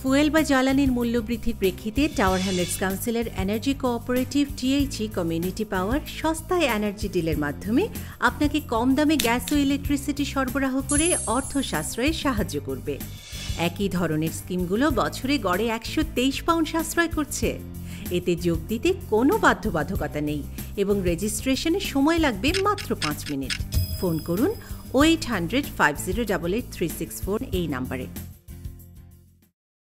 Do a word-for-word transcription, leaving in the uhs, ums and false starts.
Fuel বা জ্বালানির মূল্যবৃদ্ধির প্রেক্ষিতে টাওয়ার হ্যামলেটস কাউন্সিলের energy cooperative THE community power সস্তায় এনার্জি ডিলের মাধ্যমে আপনাকে কম দামে গ্যাস ও ইলেকট্রিসিটি সরবরাহ করে অর্থ সাশ্রয়ে সাহায্য করবে। একই ধরনের স্কিমগুলো বছরে গড়ে একশো তেইশ পাউন্ড সাশ্রয় করছে। এতে যোগ দিতে কোনো বাধ্যবাধকতা নেই এবং রেজিস্ট্রেশনে সময় লাগবে মাত্র পাঁচ মিনিট। ফোন করুন eight hundred five zero eight eight three six four এই নাম্বারে।